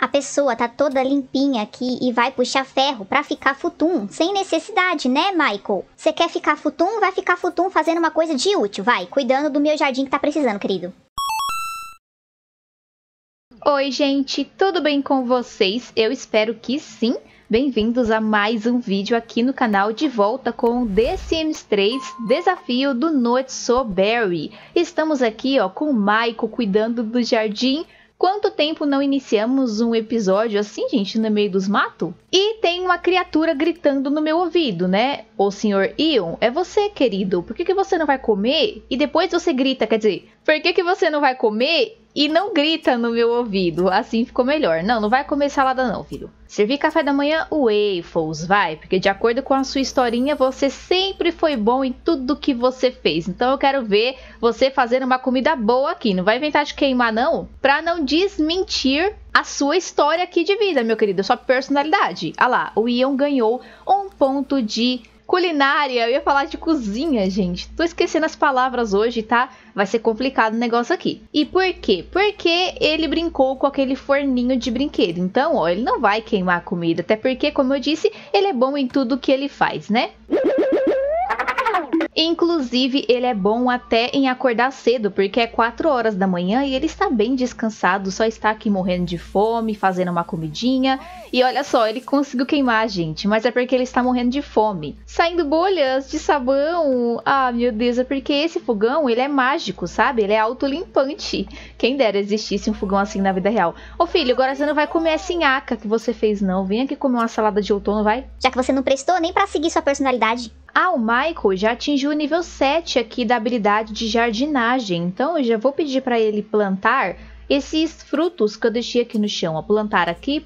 A pessoa tá toda limpinha aqui e vai puxar ferro pra ficar futum, sem necessidade, né, Michael? Você quer ficar futum? Vai ficar futum fazendo uma coisa de útil, vai, cuidando do meu jardim que tá precisando, querido. Oi, gente, tudo bem com vocês? Eu espero que sim. Bem-vindos a mais um vídeo aqui no canal, de volta com The Sims 3 Desafio do Not So Berry. Estamos aqui com o Michael cuidando do jardim. Quanto tempo não iniciamos um episódio assim, gente, no meio dos matos? E tem uma criatura gritando no meu ouvido, né? O senhor Ion, é você, querido. Por que você não vai comer? E depois você grita, quer dizer, por que você não vai comer e não grita no meu ouvido? Assim ficou melhor. Não vai comer salada não, filho. Servir café da manhã, waffles, vai. Porque de acordo com a sua historinha, você sempre foi bom em tudo que você fez. Então eu quero ver você fazendo uma comida boa aqui. Não vai inventar de queimar não, pra não desmentir a sua história aqui de vida, meu querido. Sua personalidade. Ah lá, o Ion ganhou um ponto de culinária. Eu ia falar de cozinha, gente. Tô esquecendo as palavras hoje, tá? Vai ser complicado o negócio aqui. E por quê? Porque ele brincou com aquele forninho de brinquedo. Então, ele não vai queimar a comida. Até porque, como eu disse, ele é bom em tudo que ele faz, né? Inclusive, ele é bom até em acordar cedo, porque é 4 horas da manhã e ele está bem descansado, só está aqui morrendo de fome, fazendo uma comidinha. E olha só, ele conseguiu queimar a gente, mas é porque ele está morrendo de fome. Saindo bolhas de sabão. Ah, meu Deus, é porque esse fogão, ele é mágico, sabe? Ele é autolimpante. Quem dera existisse um fogão assim na vida real. Ô filho, agora você não vai comer essa nhaca que você fez não. Vem aqui comer uma salada de outono, vai? Já que você não prestou nem pra seguir sua personalidade. Ah, o Michael já atingiu o nível 7 aqui da habilidade de jardinagem. Então eu já vou pedir para ele plantar esses frutos que eu deixei aqui no chão. Ó, plantar aqui,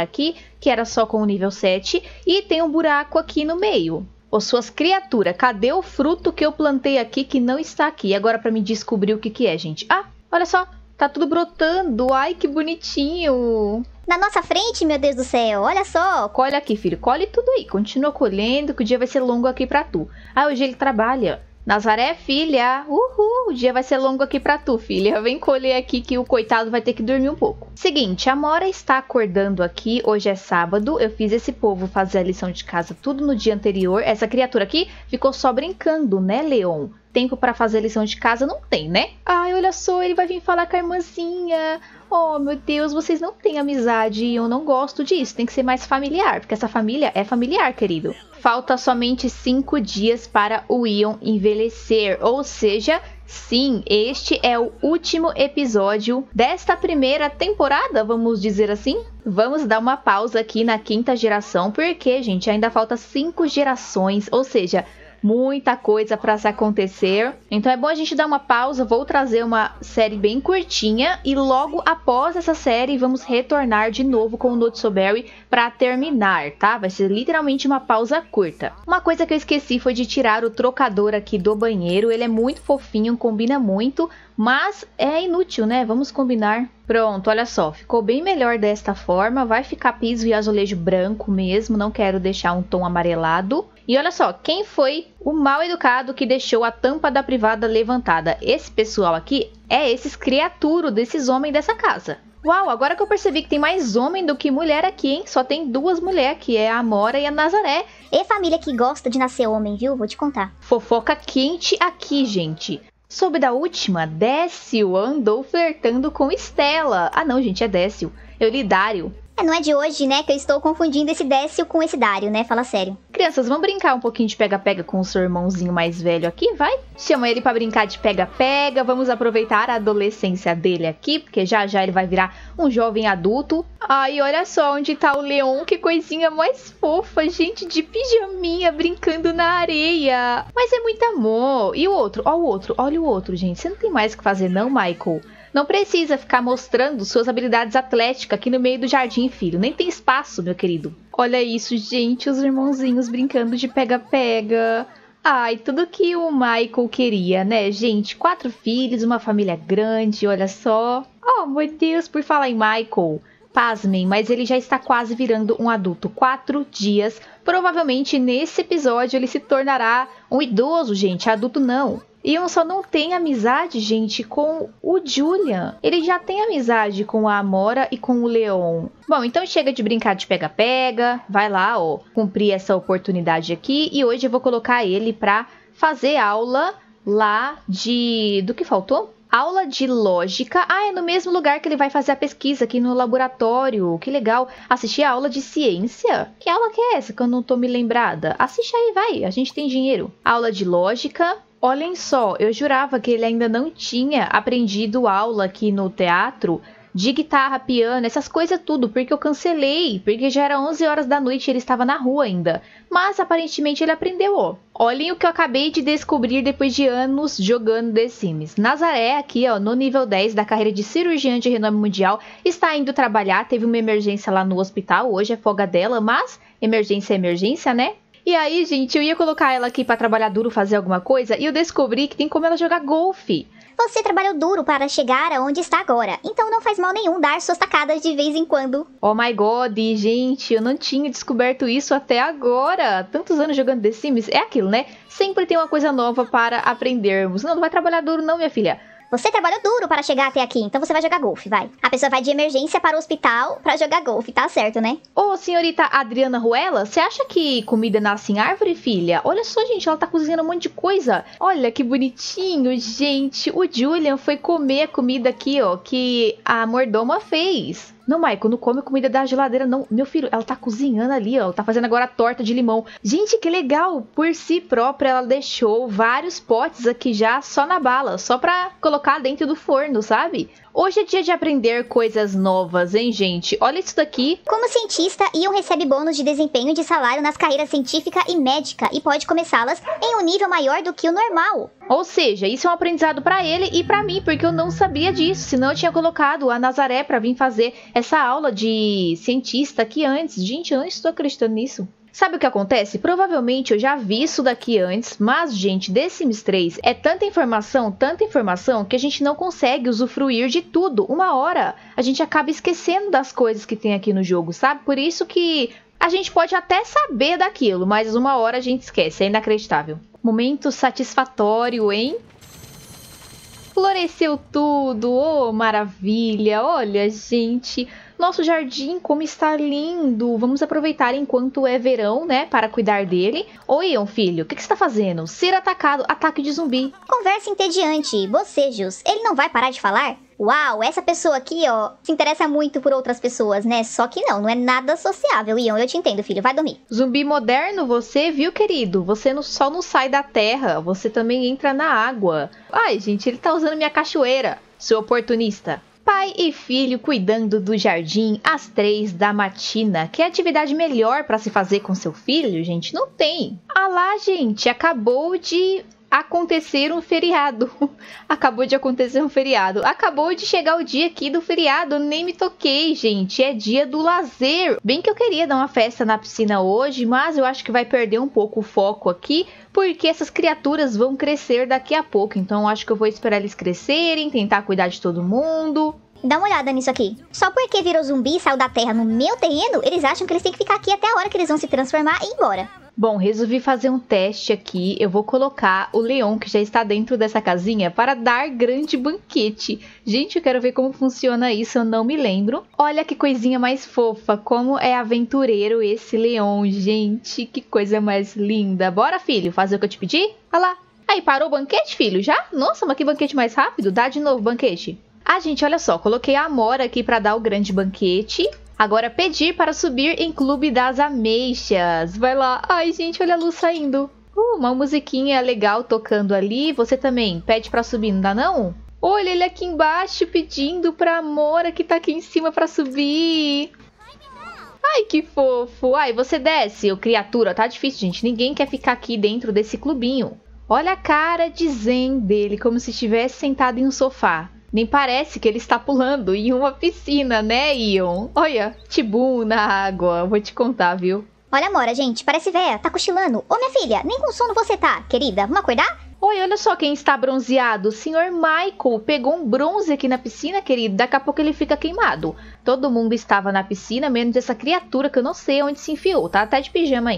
que era só com o nível 7. E tem um buraco aqui no meio. Ô, suas criaturas, cadê o fruto que eu plantei aqui que não está aqui? Agora para me descobrir o que é, gente. Ah, olha só, tá tudo brotando. Ai, que bonitinho. Na nossa frente, meu Deus do céu, olha só. Colhe aqui, filho, colhe tudo aí. Continua colhendo, que o dia vai ser longo aqui pra tu. Ah, hoje ele trabalha. Nazaré, filha, uhul, o dia vai ser longo aqui pra tu, filha. Vem colher aqui que o coitado vai ter que dormir um pouco. Seguinte, a Mora está acordando aqui, hoje é sábado. Eu fiz esse povo fazer a lição de casa tudo no dia anterior. Essa criatura aqui ficou só brincando, né, Leon? Tempo pra fazer a lição de casa não tem, né? Ai, olha só, ele vai vir falar com a irmãzinha. Oh, meu Deus, vocês não têm amizade e eu não gosto disso. Tem que ser mais familiar, porque essa família é familiar, querido. Falta somente 5 dias para o Ion envelhecer. Ou seja, sim, este é o último episódio desta primeira temporada, vamos dizer assim. Vamos dar uma pausa aqui na 5ª geração, porque, gente, ainda falta 5 gerações, ou seja, muita coisa para se acontecer. Então é bom a gente dar uma pausa. Vou trazer uma série bem curtinha e logo após essa série vamos retornar de novo com o Not So Berry para terminar, tá? Vai ser literalmente uma pausa curta. Uma coisa que eu esqueci foi de tirar o trocador aqui do banheiro. Ele é muito fofinho, combina muito, mas é inútil, né? Vamos combinar. Pronto, olha só, ficou bem melhor desta forma. Vai ficar piso e azulejo branco mesmo, não quero deixar um tom amarelado. E olha só, quem foi o mal educado que deixou a tampa da privada levantada? Esse pessoal aqui é esses criaturas desses homens dessa casa. Uau, agora que eu percebi que tem mais homem do que mulher aqui, hein? Só tem 2 mulheres, que é a Amora e a Nazaré. E família que gosta de nascer homem, viu? Vou te contar. Fofoca quente aqui, gente. Soube da última, Décio andou flertando com Estela. Ah não, gente, é Décio. Eu li Dário. Não é de hoje, né, que eu estou confundindo esse Décio com esse Dário, né? Fala sério. Crianças, vamos brincar um pouquinho de pega-pega com o seu irmãozinho mais velho aqui, vai? Chama ele pra brincar de pega-pega. Vamos aproveitar a adolescência dele aqui, porque já já ele vai virar um jovem adulto. Ai, olha só onde tá o Leon, que coisinha mais fofa, gente, de pijaminha brincando na areia. Mas é muito amor. E o outro? Ó o outro, olha o outro, gente. Você não tem mais o que fazer não, Michael? Não precisa ficar mostrando suas habilidades atléticas aqui no meio do jardim, filho. Nem tem espaço, meu querido. Olha isso, gente. Os irmãozinhos brincando de pega-pega. Ai, tudo que o Michael queria, né, gente? 4 filhos, uma família grande, olha só. Oh, meu Deus, por falar em Michael. Pasmem, mas ele já está quase virando um adulto. 4 dias. Provavelmente nesse episódio ele se tornará um idoso, gente. Adulto não. Ian só não tem amizade, gente, com o Julian. Ele já tem amizade com a Amora e com o Leon. Bom, então chega de brincar de pega-pega. Vai lá, ó, cumprir essa oportunidade aqui. E hoje eu vou colocar ele pra fazer aula lá do que faltou? Aula de lógica. Ah, é no mesmo lugar que ele vai fazer a pesquisa, aqui no laboratório. Que legal. Assistir a aula de ciência? Que aula que é essa que eu não tô me lembrada? Assiste aí, vai. A gente tem dinheiro. Aula de lógica. Olhem só, eu jurava que ele ainda não tinha aprendido aula aqui no teatro de guitarra, piano, essas coisas tudo, porque eu cancelei, porque já era 11 horas da noite e ele estava na rua ainda. Mas aparentemente ele aprendeu, ó. Olhem o que eu acabei de descobrir depois de anos jogando The Sims. Nazaré aqui, ó, no nível 10 da carreira de cirurgiã de renome mundial, está indo trabalhar, teve uma emergência lá no hospital, hoje é folga dela, mas emergência é emergência, né? E aí, gente, eu ia colocar ela aqui pra trabalhar duro, fazer alguma coisa, e eu descobri que tem como ela jogar golfe. Você trabalhou duro para chegar aonde está agora, então não faz mal nenhum dar suas tacadas de vez em quando. Oh my god, gente, eu não tinha descoberto isso até agora. Tantos anos jogando The Sims, é aquilo, né? Sempre tem uma coisa nova para aprendermos. Não vai trabalhar duro não, minha filha. Você trabalhou duro para chegar até aqui, então você vai jogar golfe, vai. A pessoa vai de emergência para o hospital para jogar golfe, tá certo, né? Ô, senhorita Adriana Ruela, você acha que comida nasce em árvore, filha? Olha só, gente, ela tá cozinhando um monte de coisa. Olha que bonitinho, gente. O Julian foi comer a comida aqui, ó, que a mordoma fez. Não, Michael, não come comida da geladeira, não. Meu filho, ela tá cozinhando ali, ó. Tá fazendo agora torta de limão. Gente, que legal. Por si própria, ela deixou vários potes aqui já só na bala. Só pra colocar dentro do forno, sabe? Hoje é dia de aprender coisas novas, hein, gente? Olha isso daqui. Como cientista, Ian recebe bônus de desempenho de salário nas carreiras científica e médica e pode começá-las em um nível maior do que o normal. Ou seja, isso é um aprendizado pra ele e pra mim, porque eu não sabia disso. Senão eu tinha colocado a Nazaré pra vir fazer essa aula de cientista aqui antes. Gente, eu não estou acreditando nisso. Sabe o que acontece? Provavelmente eu já vi isso daqui antes, mas, gente, The Sims 3 é tanta informação, que a gente não consegue usufruir de tudo. Uma hora a gente acaba esquecendo das coisas que tem aqui no jogo, sabe? Por isso que a gente pode até saber daquilo, mas uma hora a gente esquece, é inacreditável. Momento satisfatório, hein? Floresceu tudo, oh maravilha, olha gente, nosso jardim como está lindo, vamos aproveitar enquanto é verão, né, para cuidar dele. Oi, Ian, filho, o que você está fazendo? Ser atacado, ataque de zumbi. Conversa entediante, bocejos, ele não vai parar de falar? Uau, essa pessoa aqui, ó, se interessa muito por outras pessoas, né? Só que não é nada sociável, Ian, eu te entendo, filho, vai dormir. Zumbi moderno você, viu, querido? Você só não sai da terra, você também entra na água. Ai, gente, ele tá usando minha cachoeira, seu oportunista. Pai e filho cuidando do jardim às 3 da matina. Que atividade melhor para se fazer com seu filho, gente? Não tem. Ah lá, gente, acabou de acontecer um feriado. Acabou de acontecer um feriado. Acabou de chegar o dia aqui do feriado. Nem me toquei, gente. É dia do lazer. Bem que eu queria dar uma festa na piscina hoje, mas eu acho que vai perder um pouco o foco aqui, porque essas criaturas vão crescer daqui a pouco. Então eu acho que eu vou esperar eles crescerem, tentar cuidar de todo mundo. Dá uma olhada nisso aqui. Só porque virou zumbi e saiu da terra no meu terreno, eles acham que eles têm que ficar aqui até a hora que eles vão se transformar e ir embora. Bom, resolvi fazer um teste aqui. Eu vou colocar o Leon, que já está dentro dessa casinha, para dar grande banquete. Gente, eu quero ver como funciona isso, eu não me lembro. Olha que coisinha mais fofa, como é aventureiro esse Leon, gente. Que coisa mais linda. Bora, filho, fazer o que eu te pedi? Olha lá. Aí, parou o banquete, filho, já? Nossa, mas que banquete mais rápido. Dá de novo o banquete. Ah, gente, olha só. Coloquei a Amora aqui para dar o grande banquete. Agora pedir para subir em Clube das Ameixas. Vai lá. Ai, gente, olha a luz saindo. Uma musiquinha legal tocando ali. Você também pede para subir, não dá não? Olha ele aqui embaixo pedindo pra Amora que tá aqui em cima para subir. Ai, que fofo. Ai, você desce, ô criatura. Tá difícil, gente. Ninguém quer ficar aqui dentro desse clubinho. Olha a cara de zen dele, como se estivesse sentado em um sofá. Nem parece que ele está pulando em uma piscina, né, Ian? Olha, tibum na água. Vou te contar, viu? Olha, Amora, gente, parece véia, tá cochilando. Ô, minha filha, nem com sono você tá, querida. Vamos acordar? Oi, olha só quem está bronzeado. O senhor Michael pegou um bronze aqui na piscina, querido. Daqui a pouco ele fica queimado. Todo mundo estava na piscina, menos essa criatura que eu não sei onde se enfiou. Tá até de pijama ainda.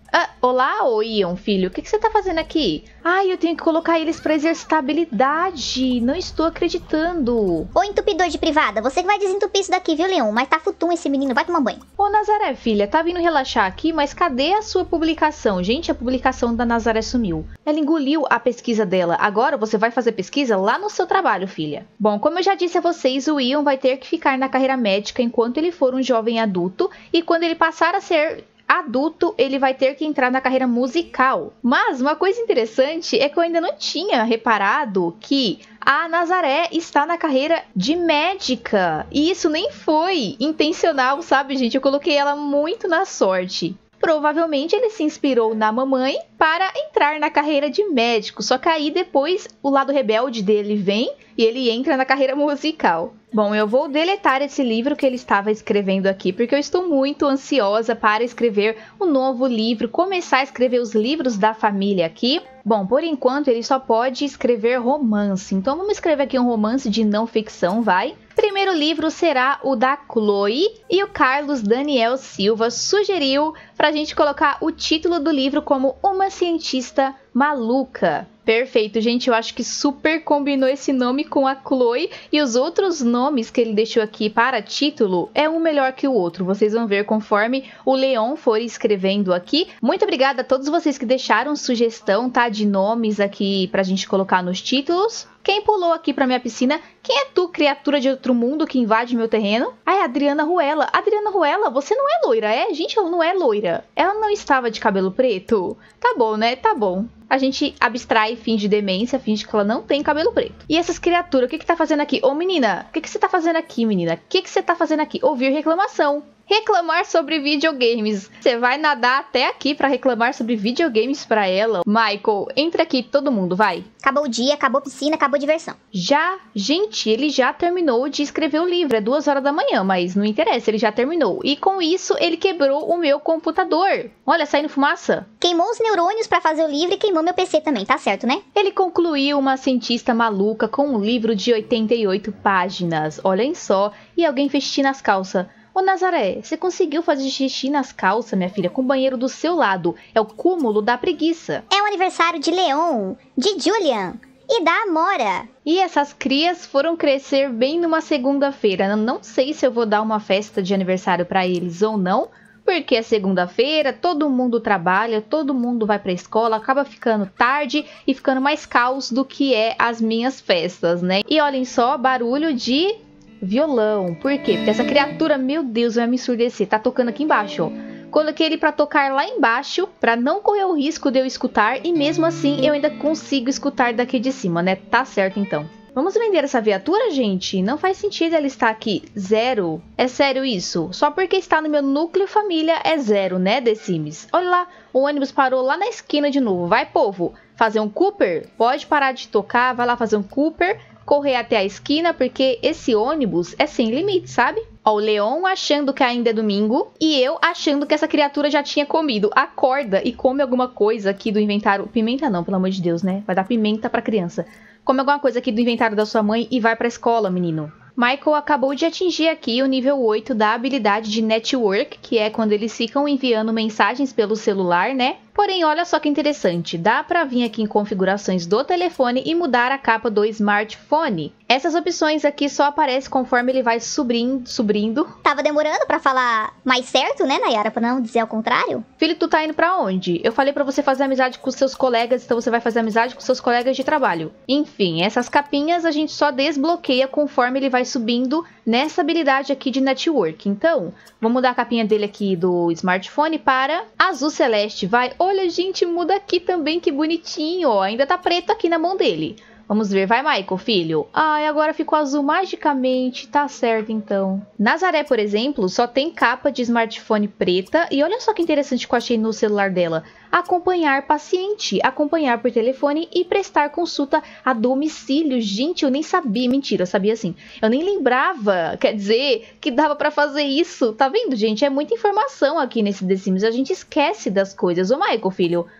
Olá, ô Ian, filho. O que você tá fazendo aqui? Ai, eu tenho que colocar eles pra exercitar habilidade. Não estou acreditando. Ô entupidor de privada, você que vai desentupir isso daqui, viu, Leon? Mas tá futum esse menino, vai tomar banho. Ô, Nazaré, filha, tá vindo relaxar aqui, mas cadê a sua publicação? Gente, a publicação da Nazaré sumiu. Ela engoliu a pesquisa dela. Agora você vai fazer pesquisa lá no seu trabalho, filha. Bom, como eu já disse a vocês, o Ian vai ter que ficar na carreira médica enquanto ele for um jovem adulto. E quando ele passar a ser adulto, ele vai ter que entrar na carreira musical. Mas uma coisa interessante é que eu ainda não tinha reparado que a Nazaré está na carreira de médica. E isso nem foi intencional, sabe, gente? Eu coloquei ela muito na sorte. Provavelmente ele se inspirou na mamãe para entrar na carreira de médico. Só que aí depois o lado rebelde dele vem e ele entra na carreira musical. Bom, eu vou deletar esse livro que ele estava escrevendo aqui, porque eu estou muito ansiosa para escrever um novo livro, começar a escrever os livros da família aqui. Bom, por enquanto ele só pode escrever romance, então vamos escrever aqui um romance de não ficção, vai? Primeiro livro será o da Chloe e o Carlos Daniel Silva sugeriu pra gente colocar o título do livro como Uma Cientista Maluca. Perfeito, gente, eu acho que super combinou esse nome com a Chloe e os outros nomes que ele deixou aqui para título é um melhor que o outro. Vocês vão ver conforme o Leon for escrevendo aqui. Muito obrigada a todos vocês que deixaram sugestão, tá, de nomes aqui pra gente colocar nos títulos. Quem pulou aqui pra minha piscina? Quem é tu, criatura de outro mundo que invade meu terreno? Ah, é a Adriana Ruela. Adriana Ruela, você não é loira, é? Gente, ela não é loira. Ela não estava de cabelo preto? Tá bom, né? Tá bom. A gente abstrai, finge demência, finge que ela não tem cabelo preto. E essas criaturas, o que tá fazendo aqui? Ô, menina, o que você tá fazendo aqui, menina? O que você tá fazendo aqui? Ouvir reclamação. Reclamar sobre videogames. Você vai nadar até aqui pra reclamar sobre videogames pra ela? Michael, entra aqui, todo mundo, vai. Acabou o dia, acabou a piscina, acabou a diversão. Já, gente, ele já terminou de escrever o livro. É 2 horas da manhã, mas não interessa, ele já terminou. E com isso, ele quebrou o meu computador. Olha, saindo fumaça. Queimou os neurônios pra fazer o livro e queimou meu PC também, tá certo, né? Ele concluiu Uma Cientista Maluca com um livro de 88 páginas. Olhem só, e alguém fez xixi nas calças. Ô Nazaré, você conseguiu fazer xixi nas calças, minha filha, com o banheiro do seu lado. É o cúmulo da preguiça. É o aniversário de Leon, de Julian e da Amora. E essas crias foram crescer bem numa segunda-feira. Não sei se eu vou dar uma festa de aniversário pra eles ou não, porque é segunda-feira, todo mundo trabalha, todo mundo vai pra escola, acaba ficando tarde e ficando mais caos do que é as minhas festas, né? E olhem só, barulho de violão. Por quê? Porque essa criatura, meu Deus, vai me ensurdecer. Tá tocando aqui embaixo, ó. Coloquei ele pra tocar lá embaixo, pra não correr o risco de eu escutar, e mesmo assim eu ainda consigo escutar daqui de cima, né? Tá certo, então. Vamos vender essa viatura, gente? Não faz sentido ela estar aqui 0. É sério isso? Só porque está no meu núcleo família é 0, né, The Sims? Olha lá, o ônibus parou lá na esquina de novo. Vai, povo, fazer um Cooper? Pode parar de tocar, vai lá fazer um Cooper, correr até a esquina, porque esse ônibus é sem limite, sabe? Ó, o Leon achando que ainda é domingo e eu achando que essa criatura já tinha comido. Acorda e come alguma coisa aqui do inventário. Pimenta não, pelo amor de Deus, né? Vai dar pimenta pra criança. Come alguma coisa aqui do inventário da sua mãe e vai pra escola, menino. Michael acabou de atingir aqui o nível 8 da habilidade de Network, que é quando eles ficam enviando mensagens pelo celular, né? Porém, olha só que interessante, dá pra vir aqui em configurações do telefone e mudar a capa do smartphone. Essas opções aqui só aparecem conforme ele vai subindo. Tava demorando pra falar mais certo, né, Nayara? Pra não dizer ao contrário. Filho, tu tá indo pra onde? Eu falei pra você fazer amizade com seus colegas, então você vai fazer amizade com seus colegas de trabalho. Enfim, essas capinhas a gente só desbloqueia conforme ele vai subindo nessa habilidade aqui de Network. Então, vou mudar a capinha dele aqui do smartphone para azul celeste, vai. Olha, gente, muda aqui também, que bonitinho, ó. Ainda tá preto aqui na mão dele. Vamos ver, vai, Michael, filho. Ai, agora ficou azul magicamente, tá certo então. Nazaré, por exemplo, só tem capa de smartphone preta. E olha só que interessante que eu achei no celular dela. Acompanhar paciente, acompanhar por telefone e prestar consulta a domicílio. Gente, eu nem sabia, mentira, eu sabia sim. Eu nem lembrava, quer dizer, que dava pra fazer isso. Tá vendo, gente? É muita informação aqui nesse The Sims, a gente esquece das coisas. Ô, Michael, filho,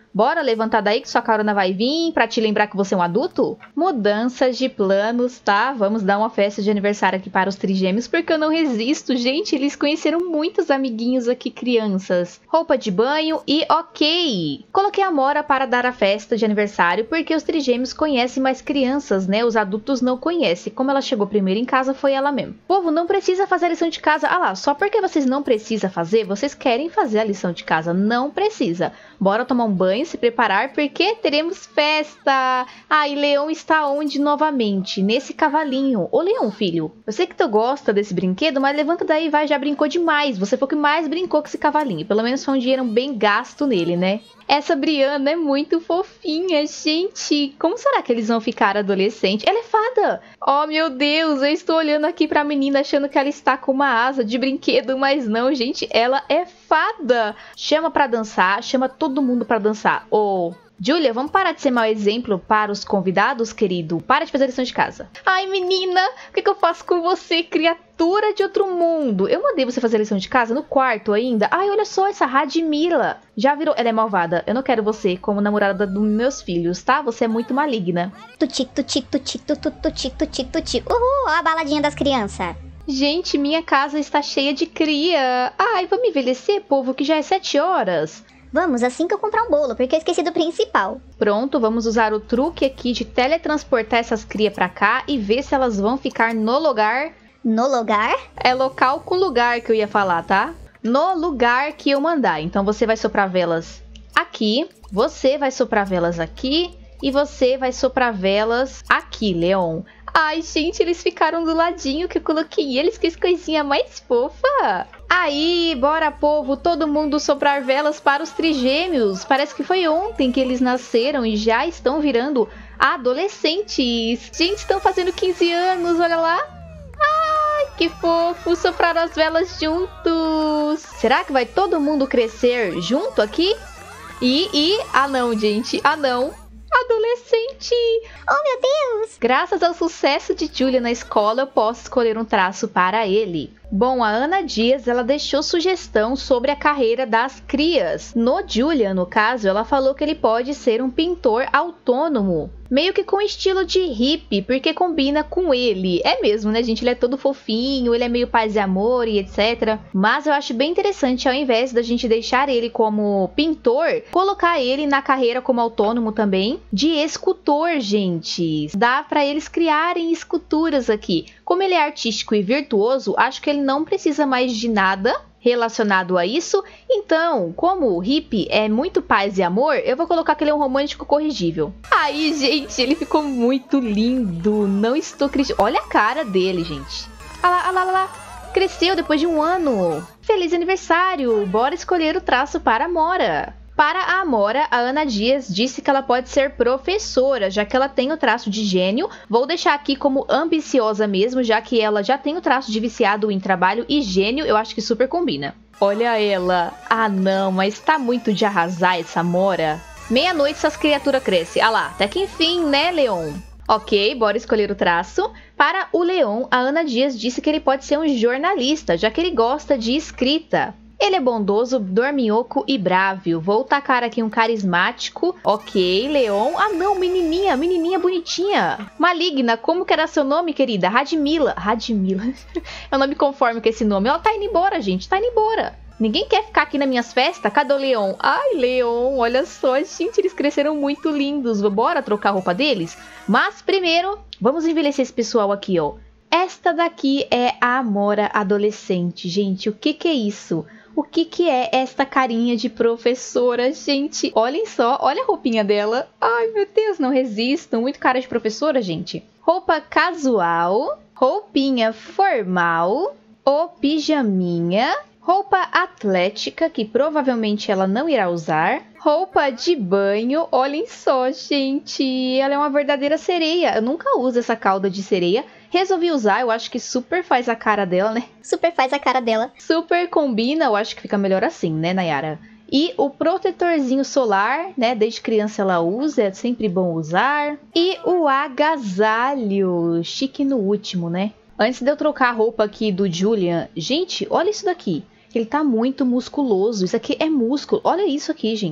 Bora levantar daí que sua carona vai vir pra te lembrar que você é um adulto? Mudanças de planos, tá? Vamos dar uma festa de aniversário aqui para os trigêmeos, porque eu não resisto, gente. Eles conheceram muitos amiguinhos aqui, crianças. Roupa de banho e ok. Coloquei a Mora para dar a festa de aniversário, porque os trigêmeos conhecem mais crianças, né? Os adultos não conhecem. Como ela chegou primeiro em casa, foi ela mesmo. Povo, não precisa fazer a lição de casa. Ah lá, só porque vocês não precisam fazer, vocês querem fazer a lição de casa. Não precisa. Bora tomar um banho, se preparar, porque teremos festa. Ah, e Leão está onde novamente? Nesse cavalinho. Ô Leão, filho, eu sei que tu gosta desse brinquedo, mas levanta daí e vai, já brincou demais. Você foi o que mais brincou com esse cavalinho. Pelo menos foi um dinheiro bem gasto nele, né? Essa Briana é muito fofinha, gente. Como será que eles vão ficar adolescente? Ela é fada. Oh, meu Deus, eu estou olhando aqui pra menina achando que ela está com uma asa de brinquedo, mas não, gente, ela é fada. Chama pra dançar, chama todo mundo pra dançar. Ô, Julia, vamos parar de ser mau exemplo para os convidados, querido? Para de fazer lição de casa. Ai, menina, o que eu faço com você, criatura de outro mundo? Eu mandei você fazer lição de casa no quarto ainda. Ai, olha só, essa Radmila. Já virou... Ela é malvada. Eu não quero você como namorada dos meus filhos, tá? Você é muito maligna. Tuti, tuti, tuti, tuti, tuti, tuti, tuti. Uhul, ó a baladinha das crianças. Gente, minha casa está cheia de cria. Ai, vamos envelhecer, povo, que já é 7 horas. Vamos, assim que eu comprar um bolo, porque eu esqueci do principal. Pronto, vamos usar o truque aqui de teletransportar essas crias pra cá e ver se elas vão ficar no lugar. No lugar? É local com lugar que eu ia falar, tá? No lugar que eu mandar. Então você vai soprar velas aqui, você vai soprar velas aqui e você vai soprar velas aqui, Leon. Ai, gente, eles ficaram do ladinho que eu coloquei eles, que coisinha mais fofa. Aí, bora, povo, todo mundo soprar velas para os trigêmeos. Parece que foi ontem que eles nasceram e já estão virando adolescentes. Gente, estão fazendo 15 anos, olha lá. Ai, que fofo, sopraram as velas juntos. Será que vai todo mundo crescer junto aqui? Ah não, gente, ah não. Adolescente! Oh, meu Deus! Graças ao sucesso de Julia na escola, eu posso escolher um traço para ele. Bom, a Ana Dias, ela deixou sugestão sobre a carreira das crias. No Julia, no caso, ela falou que ele pode ser um pintor autônomo. Meio que com estilo de hippie, porque combina com ele. É mesmo, né, gente? Ele é todo fofinho, ele é meio paz e amor e etc. Mas eu acho bem interessante, ao invés da gente deixar ele como pintor, colocar ele na carreira como autônomo também, de escultor, gente. Dá pra eles criarem esculturas aqui. Como ele é artístico e virtuoso, acho que ele não precisa mais de nada relacionado a isso. Então, como o hippie é muito paz e amor, eu vou colocar que ele é um romântico corrigível. Aí, gente, ele ficou muito lindo. Não estou acreditando. Olha a cara dele, gente. Olha lá, olha lá, olha lá. Cresceu depois de um ano. Feliz aniversário. Bora escolher o traço para a Mora. Para a Amora, a Ana Dias disse que ela pode ser professora, já que ela tem o traço de gênio. Vou deixar aqui como ambiciosa mesmo, já que ela já tem o traço de viciado em trabalho e gênio, eu acho que super combina. Olha ela. Ah não, mas tá muito de arrasar essa Amora. Meia-noite essas criaturas crescem. Ah lá, até que enfim, né, Leon? Ok, bora escolher o traço. Para o Leon, a Ana Dias disse que ele pode ser um jornalista, já que ele gosta de escrita. Ele é bondoso, dorminhoco e bravo. Vou tacar aqui um carismático. Ok, Leon. Ah não, menininha bonitinha. Maligna, como que era seu nome, querida? Radmila. Radmila. Eu não me conformo com esse nome. Ela tá indo embora, gente, tá indo embora. Ninguém quer ficar aqui nas minhas festas? Cadê o Leon? Ai, Leon, olha só, gente, eles cresceram muito lindos. Bora trocar a roupa deles? Mas primeiro, vamos envelhecer esse pessoal aqui, ó. Esta daqui é a Amora adolescente, gente. O que é isso? O que é esta carinha de professora, gente? Olhem só, olha a roupinha dela. Ai, meu Deus, não resisto. Muito cara de professora, gente. Roupa casual, roupinha formal, o pijaminha, roupa atlética, que provavelmente ela não irá usar, roupa de banho. Olhem só, gente. Ela é uma verdadeira sereia. Eu nunca uso essa cauda de sereia. Resolvi usar, eu acho que super faz a cara dela, né? Super faz a cara dela. Super combina, eu acho que fica melhor assim, né, Nayara? E o protetorzinho solar, né? Desde criança ela usa, é sempre bom usar. E o agasalho, chique no último, né? Antes de eu trocar a roupa aqui do Julian, gente, olha isso daqui. Ele tá muito musculoso, isso aqui é músculo. Olha isso aqui, gente.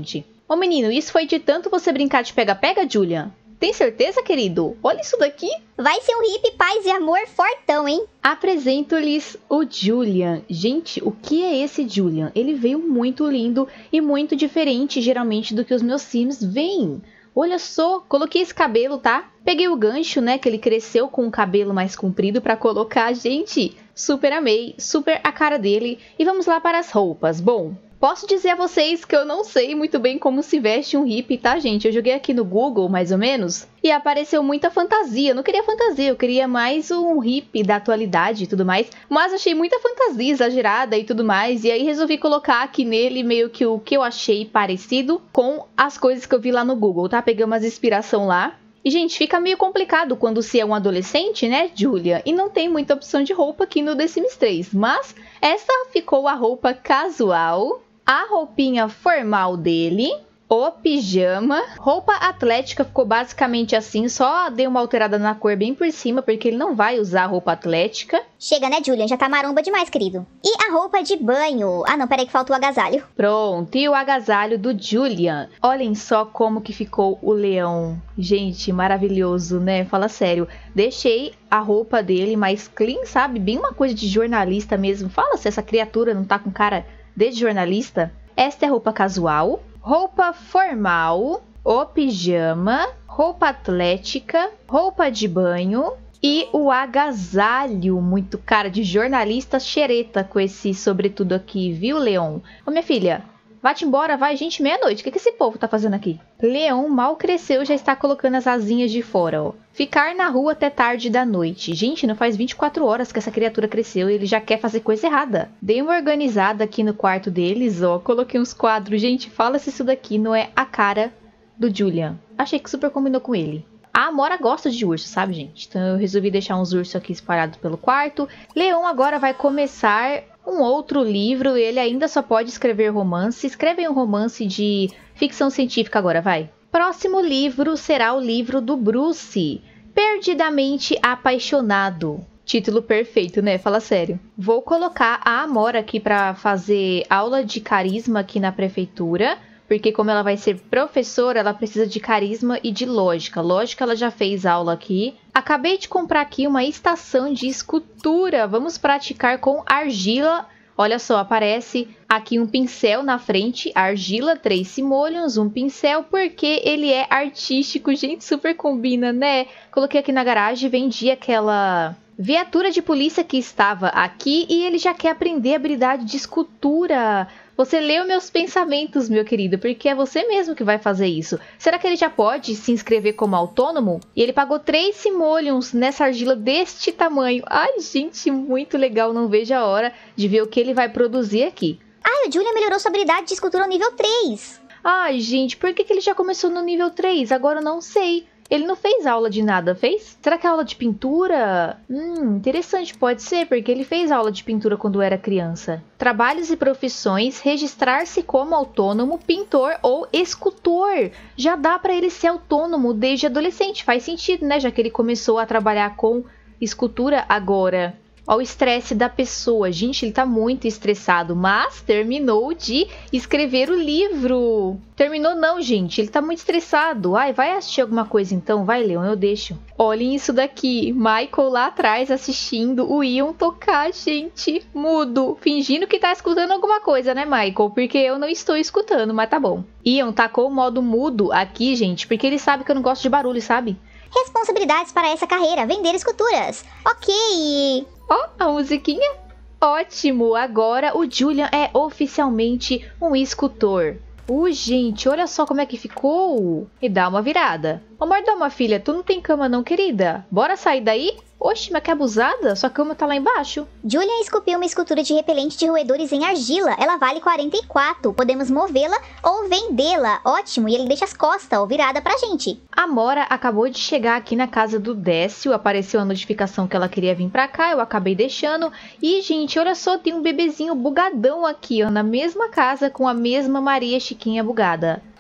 Ô menino, isso foi de tanto você brincar de pega-pega, Julian? Tem certeza, querido? Olha isso daqui. Vai ser um hippie, paz e amor fortão, hein? Apresento-lhes o Julian. Gente, o que é esse Julian? Ele veio muito lindo e muito diferente, geralmente, do que os meus Sims veem. Olha só, coloquei esse cabelo, tá? Peguei o gancho, né, que ele cresceu com o cabelo mais comprido pra colocar. Gente, super amei, super a cara dele. E vamos lá para as roupas. Bom, posso dizer a vocês que eu não sei muito bem como se veste um hippie, tá, gente? Eu joguei aqui no Google, mais ou menos, e apareceu muita fantasia. Eu não queria fantasia, eu queria mais um hippie da atualidade e tudo mais. Mas achei muita fantasia exagerada e tudo mais, e aí resolvi colocar aqui nele meio que o que eu achei parecido com as coisas que eu vi lá no Google, tá? Peguei umas inspiração lá. E, gente, fica meio complicado quando se é um adolescente, né, Julia? E não tem muita opção de roupa aqui no The Sims 3. Mas essa ficou a roupa casual, a roupinha formal dele, o pijama, roupa atlética ficou basicamente assim, só dei uma alterada na cor bem por cima, porque ele não vai usar roupa atlética. Chega, né, Julian? Já tá maromba demais, querido. E a roupa de banho? Ah, não, peraí que falta o agasalho. Pronto, e o agasalho do Julian. Olhem só como que ficou o leão. Gente, maravilhoso, né? Fala sério. Deixei a roupa dele mais clean, sabe? Bem uma coisa de jornalista mesmo. Fala se essa criatura não tá com cara de jornalista. Esta é a roupa casual, roupa formal, o pijama, roupa atlética, roupa de banho e o agasalho, muito cara de jornalista xereta com esse sobretudo aqui, viu, Leon? Ô, minha filha, vá-te embora, vai, gente, meia-noite. O que esse povo tá fazendo aqui? Leon mal cresceu, já está colocando as asinhas de fora, ó. Ficar na rua até tarde da noite. Gente, não faz 24 horas que essa criatura cresceu e ele já quer fazer coisa errada. Dei uma organizada aqui no quarto deles, ó. Coloquei uns quadros. Gente, fala se isso daqui não é a cara do Julian. Achei que super combinou com ele. A Amora gosta de urso, sabe, gente? Então eu resolvi deixar uns ursos aqui espalhados pelo quarto. Leon agora vai começar um outro livro. Ele ainda só pode escrever romance. Escreve um romance de ficção científica agora, vai. Próximo livro será o livro do Bruce, Perdidamente Apaixonado. Título perfeito, né? Fala sério. Vou colocar a Amora aqui para fazer aula de carisma aqui na prefeitura, porque como ela vai ser professora, ela precisa de carisma e de lógica. Lógica ela já fez aula aqui. Acabei de comprar aqui uma estação de escultura. Vamos praticar com argila. Olha só, aparece aqui um pincel na frente, argila, 3 simoleons, um pincel, porque ele é artístico. Gente, super combina, né? Coloquei aqui na garagem, vendi aquela viatura de polícia que estava aqui e ele já quer aprender a habilidade de escultura. Você leu meus pensamentos, meu querido, porque é você mesmo que vai fazer isso. Será que ele já pode se inscrever como autônomo? E ele pagou 3 simoleons nessa argila deste tamanho. Ai, gente, muito legal. Não vejo a hora de ver o que ele vai produzir aqui. Ai, o Julian melhorou sua habilidade de escultura ao nível 3. Ai, gente, por que ele já começou no nível 3? Agora eu não sei. Ele não fez aula de nada, fez? Será que é aula de pintura? Interessante, pode ser, porque ele fez aula de pintura quando era criança. Trabalhos e profissões, registrar-se como autônomo, pintor ou escultor. Já dá pra ele ser autônomo desde adolescente, faz sentido, né? Já que ele começou a trabalhar com escultura agora. Olha o estresse da pessoa. Gente, ele tá muito estressado, mas terminou de escrever o livro. Terminou não, gente. Ele tá muito estressado. Ai, vai assistir alguma coisa então? Vai, Leon, eu deixo. Olhem isso daqui. Michael lá atrás assistindo o Ian tocar, gente. Mudo. Fingindo que tá escutando alguma coisa, né, Michael? Porque eu não estou escutando, mas tá bom. Ian tacou o modo mudo aqui, gente, porque ele sabe que eu não gosto de barulho, sabe? Responsabilidades para essa carreira, vender esculturas. Ok. Ó, a musiquinha. Ótimo, agora o Julian é oficialmente um escultor. Gente, olha só como é que ficou. E dá uma virada. Ô, Mordoma, filha, tu não tem cama não, querida? Bora sair daí? Oxe, mas que abusada, sua cama tá lá embaixo. Julian esculpiu uma escultura de repelente de roedores em argila. Ela vale 44. Podemos movê-la ou vendê-la. Ótimo, e ele deixa as costas ou virada pra gente. A Amora acabou de chegar aqui na casa do Décio. Apareceu a notificação que ela queria vir pra cá. Eu acabei deixando. E, gente, olha só, tem um bebezinho bugadão aqui, ó, na mesma casa com a mesma Maria Chiquinha bugada.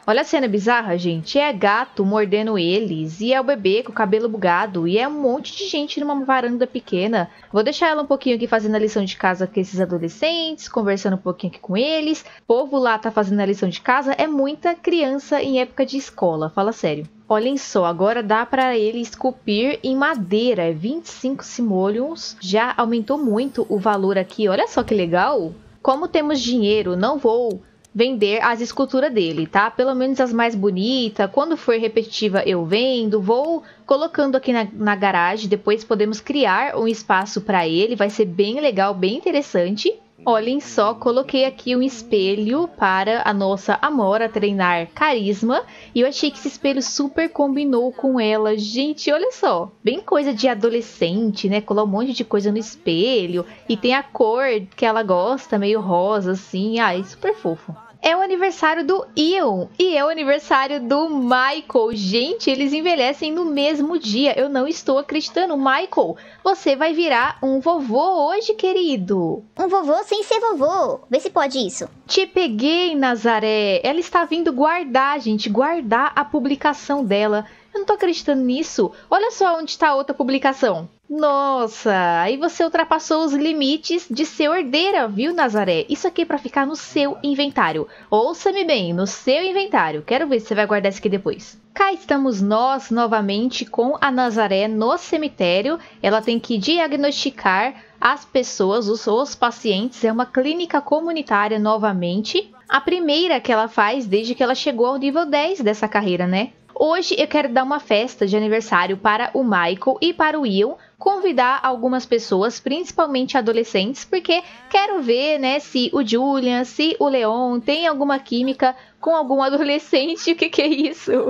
Olha a cena bizarra, gente. É gato mordendo eles, e é o bebê com o cabelo bugado, e é um monte de gente numa varanda pequena. Vou deixar ela um pouquinho aqui fazendo a lição de casa com esses adolescentes, conversando um pouquinho aqui com eles. O povo lá tá fazendo a lição de casa. É muita criança em época de escola, fala sério. Olhem só, agora dá para ele esculpir em madeira, 25 simoleons, já aumentou muito o valor aqui, olha só que legal. Como temos dinheiro, não vou vender as esculturas dele, tá? Pelo menos as mais bonitas, quando for repetitiva eu vendo, vou colocando aqui na garagem, depois podemos criar um espaço para ele, vai ser bem legal, bem interessante. Olhem só, coloquei aqui um espelho para a nossa Amora treinar carisma. E eu achei que esse espelho super combinou com ela. Gente, olha só. Bem coisa de adolescente, né? Colar um monte de coisa no espelho. E tem a cor que ela gosta, meio rosa, assim. Ai, super fofo. É o aniversário do Ian e é o aniversário do Michael. Gente, eles envelhecem no mesmo dia. Eu não estou acreditando. Michael, você vai virar um vovô hoje, querido. Um vovô sem ser vovô. Vê se pode isso. Te peguei, Nazaré. Ela está vindo guardar, gente. Guardar a publicação dela. Eu não tô acreditando nisso. Olha só onde está a outra publicação. Nossa, aí você ultrapassou os limites de ser herdeira, viu, Nazaré? Isso aqui é pra ficar no seu inventário. Ouça-me bem, no seu inventário. Quero ver se você vai guardar isso aqui depois. Cá estamos nós, novamente, com a Nazaré no cemitério. Ela tem que diagnosticar as pessoas, os pacientes. É uma clínica comunitária, novamente. A primeira que ela faz desde que ela chegou ao nível 10 dessa carreira, né? Hoje eu quero dar uma festa de aniversário para o Michael e para o Ian, convidar algumas pessoas, principalmente adolescentes, porque quero ver, né, se o Julian, se o Leon tem alguma química com algum adolescente. O que é isso?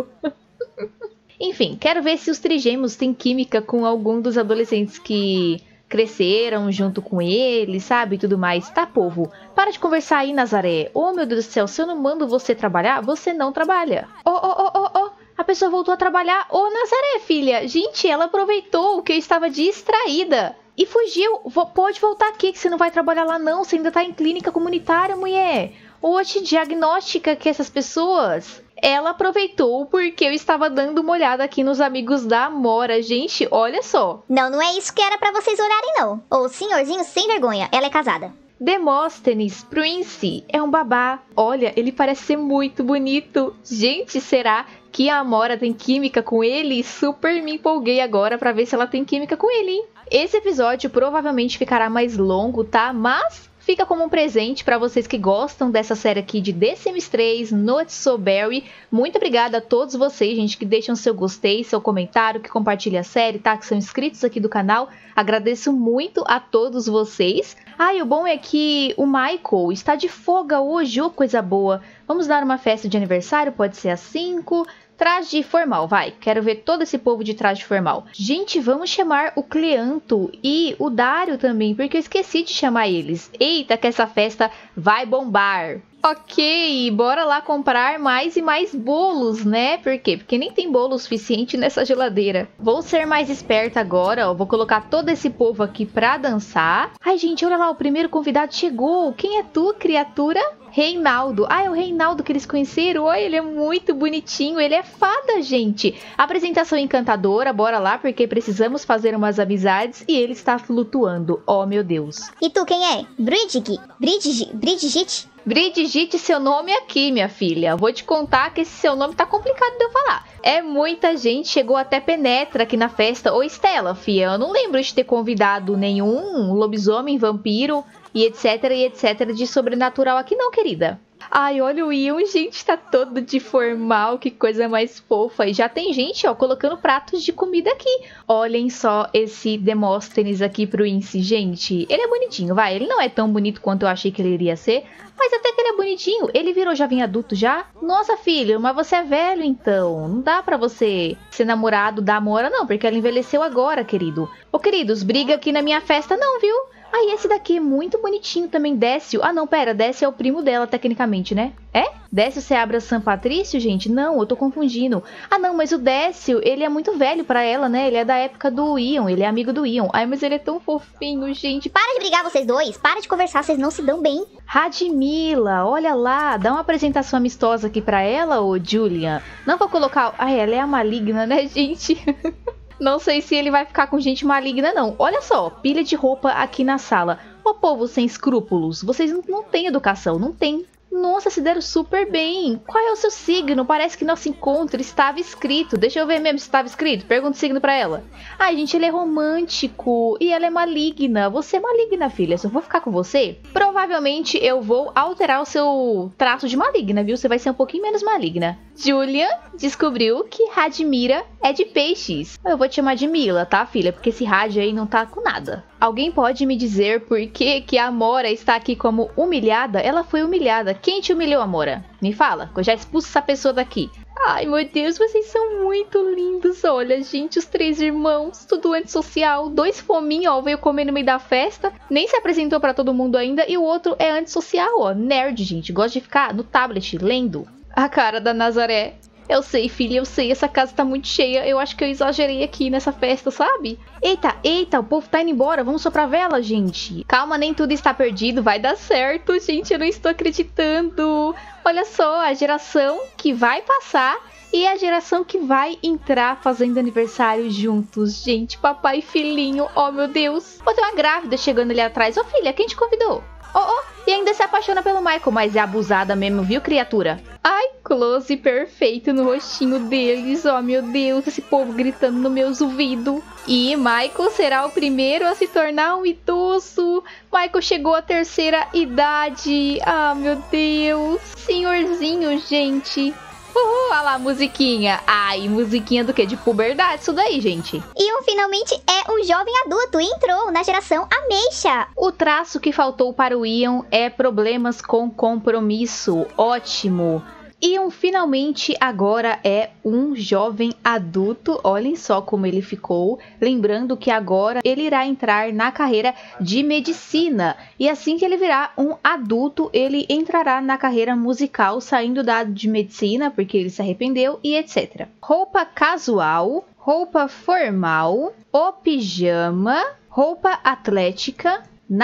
Enfim, quero ver se os trigêmeos têm química com algum dos adolescentes que cresceram junto com ele, sabe, e tudo mais. Tá, povo? Para de conversar aí, Nazaré. Oh, meu Deus do céu, se eu não mando você trabalhar, você não trabalha. Oh. A pessoa voltou a trabalhar. Ô, Nazaré, filha. Gente, ela aproveitou que eu estava distraída e fugiu. Pode voltar aqui que você não vai trabalhar lá não. Você ainda tá em clínica comunitária, mulher. Hoje, diagnóstica que essas pessoas... Ela aproveitou porque eu estava dando uma olhada aqui nos amigos da Amora. Gente, olha só. Não é isso que era pra vocês olharem, não. O senhorzinho sem vergonha. Ela é casada. Demóstenes Prince é um babá. Olha, ele parece ser muito bonito. Gente, será que a Amora tem química com ele? Super me empolguei agora pra ver se ela tem química com ele, hein? Esse episódio provavelmente ficará mais longo, tá? Mas fica como um presente pra vocês que gostam dessa série aqui de The Sims 3, Not So Berry. Muito obrigada a todos vocês, gente, que deixam seu gostei, seu comentário, que compartilham a série, tá? Que são inscritos aqui do canal. Agradeço muito a todos vocês. Ah, e o bom é que o Michael está de folga hoje, ô coisa boa. Vamos dar uma festa de aniversário, pode ser às 5. Traje formal, vai. Quero ver todo esse povo de traje formal. Gente, vamos chamar o Cleanto e o Dário também, porque eu esqueci de chamar eles. Eita, que essa festa vai bombar. Ok, bora lá comprar mais e mais bolos, né? Por quê? Porque nem tem bolo suficiente nessa geladeira. Vou ser mais esperta agora, ó. Vou colocar todo esse povo aqui pra dançar. Ai, gente, olha lá, o primeiro convidado chegou. Quem é tu, criatura? Reinaldo. Ah, é o Reinaldo que eles conheceram. Olha, ele é muito bonitinho. Ele é fada, gente. Apresentação encantadora. Bora lá, porque precisamos fazer umas amizades. E ele está flutuando. Oh, meu Deus. E tu, quem é? Bridget? Brigitte, seu nome é aqui, minha filha. Vou te contar que esse seu nome tá complicado de eu falar. É muita gente, chegou até penetra aqui na festa. Ô, Estela, filha, eu não lembro de ter convidado nenhum lobisomem, vampiro e etc de sobrenatural aqui não, querida. Ai, olha o Ian, gente, tá todo de formal, que coisa mais fofa. E já tem gente, ó, colocando pratos de comida aqui. Olhem só esse Demóstenes aqui pro Ince, gente. Ele é bonitinho, vai. Ele não é tão bonito quanto eu achei que ele iria ser, mas até que ele é bonitinho. Ele virou jovem adulto já? Nossa, filho, mas você é velho, então. Não dá pra você ser namorado da Amora, não, porque ela envelheceu agora, querido. Ô, queridos, briga aqui na minha festa não, viu? Aí esse daqui é muito bonitinho também, Décio. Ah, não, pera, Décio é o primo dela, tecnicamente, né? É? Décio Seabra San Patrício, gente? Não, eu tô confundindo. Ah, não, mas o Décio, ele é muito velho pra ela, né? Ele é da época do Ion, ele é amigo do Ion. Ai, mas ele é tão fofinho, gente. Para de brigar vocês dois, para de conversar, vocês não se dão bem. Radmila, olha lá, dá uma apresentação amistosa aqui pra ela, ô Julian. Não vou colocar... Ai, ela é a maligna, né, gente? Não sei se ele vai ficar com gente maligna, não. Olha só, pilha de roupa aqui na sala. Ô povo sem escrúpulos, vocês não têm educação, não tem. Nossa, se deram super bem. Qual é o seu signo? Parece que nosso encontro estava escrito. Deixa eu ver mesmo se estava escrito. Pergunta o signo pra ela. Ai, gente, ele é romântico. E ela é maligna. Você é maligna, filha. Se eu vou ficar com você, provavelmente eu vou alterar o seu traço de maligna, viu? Você vai ser um pouquinho menos maligna. Julian descobriu que Radmira é de peixes. Eu vou te chamar de Mila, tá, filha? Porque esse Rad aí não tá com nada. Alguém pode me dizer por que a Amora está aqui como humilhada? Ela foi humilhada. Quem te humilhou, Amora? Me fala, que eu já expulso essa pessoa daqui. Ai, meu Deus, vocês são muito lindos. Olha, gente, os 3 irmãos, tudo antissocial. 2 fominhos, ó, veio comer no meio da festa. Nem se apresentou pra todo mundo ainda. E o outro é antissocial, ó, nerd, gente. Gosta de ficar no tablet, lendo. A cara da Nazaré. Eu sei, filha, eu sei, essa casa tá muito cheia. Eu acho que eu exagerei aqui nessa festa, sabe? Eita, o povo tá indo embora. Vamos soprar vela, gente. Calma, nem tudo está perdido. Vai dar certo, gente. Eu não estou acreditando. Olha só, a geração que vai passar e a geração que vai entrar fazendo aniversário juntos. Gente, papai e filhinho. Oh, meu Deus. Pô, tem uma grávida chegando ali atrás. Ô, filha, quem te convidou? E ainda se apaixona pelo Michael, mas é abusada mesmo, viu, criatura? Ai, close perfeito no rostinho deles. Oh, meu Deus, esse povo gritando no meu ouvidos. E Michael será o primeiro a se tornar um idoso. Michael chegou à 3ª idade. Ah, meu Deus. Senhorzinho, gente. Olha lá, musiquinha. Ai, musiquinha do quê? De puberdade, isso daí, gente. E finalmente é um jovem adulto, entrou na geração ameixa. O traço que faltou para o Ion é problemas com compromisso. Ótimo. Ion finalmente agora é um jovem adulto, olhem só como ele ficou, lembrando que agora ele irá entrar na carreira de medicina, e assim que ele virar um adulto, ele entrará na carreira musical, saindo da de medicina, porque ele se arrependeu e etc. Roupa casual, roupa formal, o pijama, roupa atlética,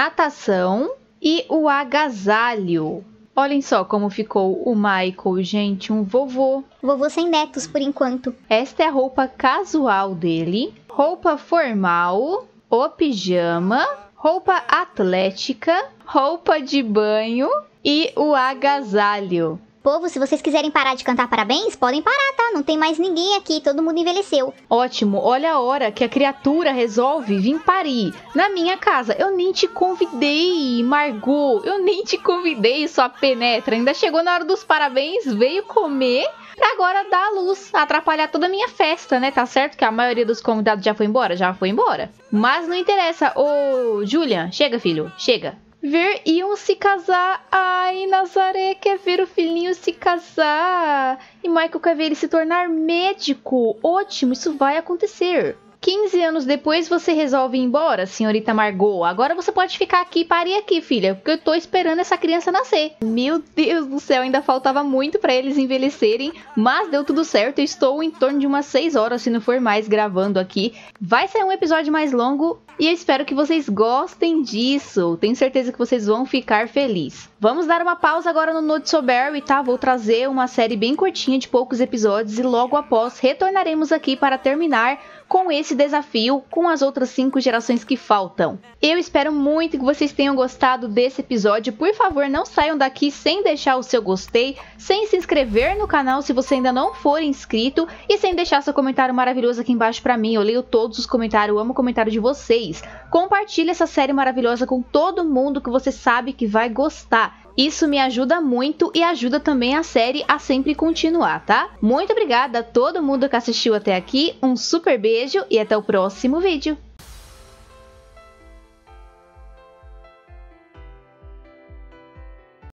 natação e o agasalho. Olhem só como ficou o Michael, gente, um vovô. Vovô sem netos, por enquanto. Esta é a roupa casual dele, roupa formal, o pijama, roupa atlética, roupa de banho e o agasalho. Povo, se vocês quiserem parar de cantar parabéns, podem parar, tá? Não tem mais ninguém aqui, todo mundo envelheceu. Ótimo, olha a hora que a criatura resolve vir parir na minha casa. Eu nem te convidei, Margot. Eu nem te convidei, sua penetra. Ainda chegou na hora dos parabéns, veio comer pra agora dar a luz, atrapalhar toda a minha festa, né? Tá certo que a maioria dos convidados já foi embora? Já foi embora. Mas não interessa. Ô, Julian, chega, filho, chega. Ver Ion se casar. Ai, Nazaré quer ver o filhinho se casar. E Michael quer ver ele se tornar médico. Ótimo, isso vai acontecer. 15 anos depois você resolve ir embora, senhorita Margot. Agora você pode ficar aqui, pare aqui, filha, porque eu tô esperando essa criança nascer. Meu Deus do céu, ainda faltava muito pra eles envelhecerem, mas deu tudo certo. Eu estou em torno de umas 6 horas, se não for mais, gravando aqui. Vai ser um episódio mais longo e eu espero que vocês gostem disso. Tenho certeza que vocês vão ficar felizes. Vamos dar uma pausa agora no Not So Berry, tá? Vou trazer uma série bem curtinha de poucos episódios e logo após retornaremos aqui para terminar com esse desafio com as outras 5 gerações que faltam. Eu espero muito que vocês tenham gostado desse episódio. Por favor, não saiam daqui sem deixar o seu gostei, sem se inscrever no canal se você ainda não for inscrito e sem deixar seu comentário maravilhoso aqui embaixo pra mim. Eu leio todos os comentários, eu amo o comentário de vocês. Compartilhe essa série maravilhosa com todo mundo que você sabe que vai gostar. Isso me ajuda muito e ajuda também a série a sempre continuar, tá? Muito obrigada a todo mundo que assistiu até aqui, um super beijo e até o próximo vídeo!